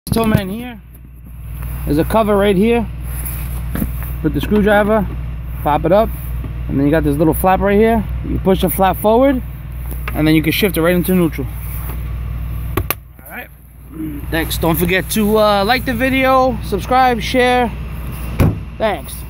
Toe man here. There's a cover right here. Put the screwdriver, pop it up, and then you got this little flap right here. You push the flap forward, and then you can shift it right into neutral. Alright. Thanks. Don't forget to like the video, subscribe, share. Thanks.